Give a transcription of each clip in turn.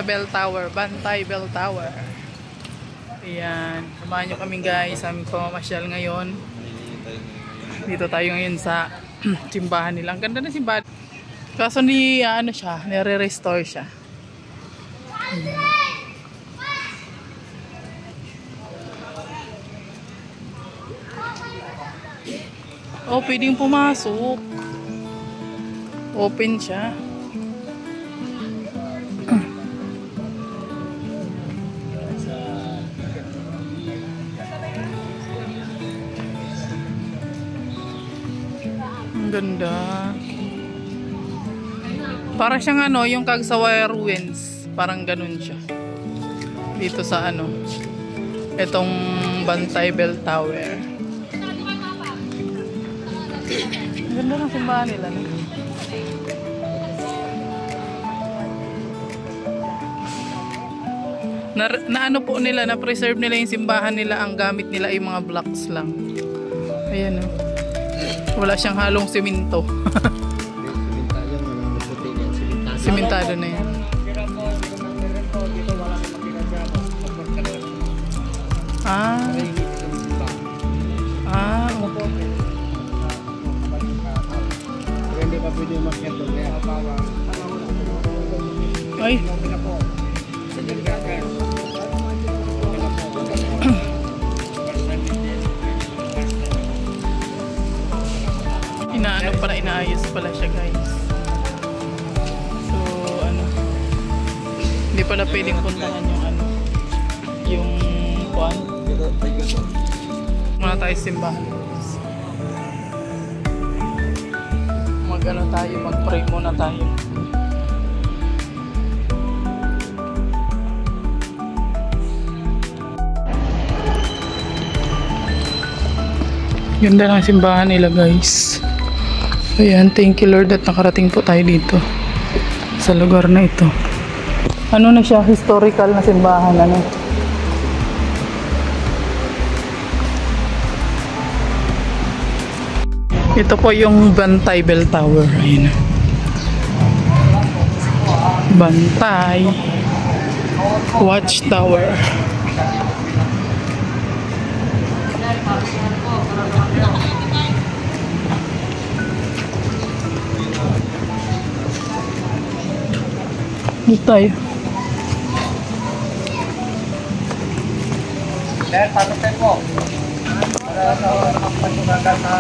sa Bell Tower, Bantay Bell Tower. Ayan, samahan nyo kami guys sa aming pamamasyal ngayon. Dito tayo ngayon sa simbahan nila. Ang ganda na simbahan. Kaso ano siya, nire-restore siya. Oh, pwedeng pumasok. Open siya. Ganda. Para siyang yung Kagsawa Ruins. Parang ganun siya. Dito sa itong Bantay Bell Tower. Ganda ng simbahan nila. Na po nila, na-preserve nila yung simbahan nila. Ang gamit nila ay mga blocks lang. Ayan wala siyang halong simento. Simentado na yan. Hindi pa pwede umakyat doon. Ay. Inaayos pala siya guys. So hindi pala pwedeng puntahan yung kuan. Muna tayo simbahan. Tayo, mag-pray muna tayo. Ganda ng simbahan nila guys. Ayan, thank you Lord at nakarating po tayo dito sa lugar na ito. Ano na siya, historical na simbahan Ito po yung Bantay Bell Tower. Ayan. Bantay Watchtower. Dito tayo. Dahil paano tayo po? Para sa pagpasunagan sa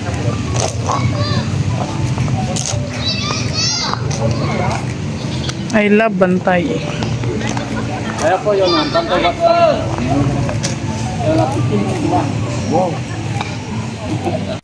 I love Bantay. Kaya po yun, Bantay Watchtower. Wow.